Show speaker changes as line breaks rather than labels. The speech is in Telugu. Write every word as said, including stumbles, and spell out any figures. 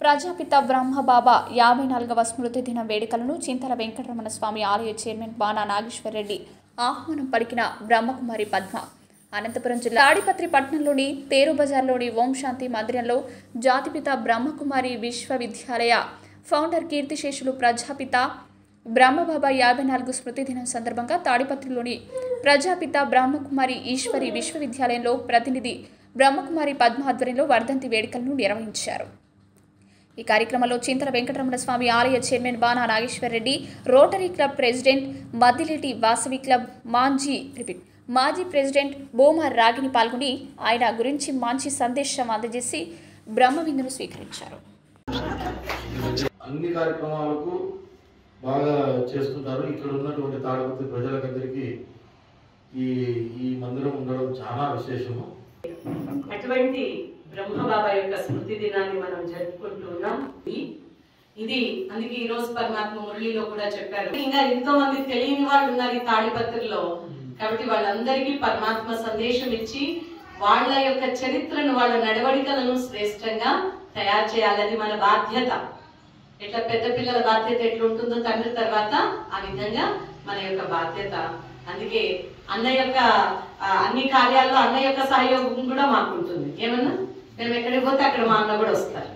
ప్రజాపిత బ్రహ్మబాబా యాభై నాలుగవ స్మృతి దిన వేడుకలను చింతల వెంకటరమణ స్వామి ఆలయ చైర్మన్ బాణా నాగేశ్వరరెడ్డి ఆహ్వానం పలికిన బ్రహ్మకుమారి పద్మ అనంతపురం జిల్లా తాడిపత్రి పట్టణంలోని తేరు బజార్లోని ఓం శాంతి మందిరంలో జాతిపిత బ్రహ్మకుమారి విశ్వవిద్యాలయ ఫౌండర్ కీర్తిశేషులు ప్రజాపిత బ్రహ్మబాబా యాభై నాలుగు స్మృతి దినం సందర్భంగా తాడిపత్రిలోని ప్రజాపిత బ్రహ్మకుమారి ఈశ్వరి విశ్వవిద్యాలయంలో ప్రతినిధి బ్రహ్మకుమారి పద్మ ఆధ్వర్యంలో వర్ధంతి వేడుకలను నిర్వహించారు। ఈ కార్యక్రమంలో చింతల వెంకటరమణ స్వామి ఆలయ chairman Bana Nageswarareddy, rotary club president Maddileti Vasavi club మాజీ రిపీట్ మాజీ ప్రెసిడెంట్ బోమార్ రాగిని పాల్గొని ఆయన గురించి మంచి సందేశం అందజేసి బ్రహ్మవిందును స్వీకరించారు।
అన్ని కార్యక్రమాలకు బాగా చేస్తుంటారు। ఇక్కడ ఉన్నటువంటి తాడిపత్రి ప్రజలకందరికీ ఈ ఈ మందిరం ఉండడం చాలా విశేషము।
అటువంటి బ్రహ్మబాబా యొక్క స్మృతి దినాన్ని మనం జరుపుకుంటూ ఉన్నాం। ఇది అందుకే ఈ రోజు పరమాత్మ మురళిలో కూడా చెప్పారు, ఇంకా ఎంతో మంది తెలియని వాళ్ళు ఉన్నారు ఈ తాడిపత్రిలో, కాబట్టి వాళ్ళందరికీ పరమాత్మ సందేశం ఇచ్చి వాళ్ళ యొక్క చరిత్రను, వాళ్ళ నడవడికలను శ్రేష్టంగా తయారు చేయాలని మన బాధ్యత। ఎట్లా పెద్ద పిల్లల బాధ్యత ఎట్లా ఉంటుందో తండ్రి తర్వాత, ఆ విధంగా మన యొక్క బాధ్యత। అందుకే అన్న యొక్క అన్ని కార్యాల్లో అన్న యొక్క సహయోగం కూడా మాకు ఉంటుంది। ఏమన్నా మేము ఎక్కడికి పోతే అక్కడ మా అన్న కూడా వస్తారు।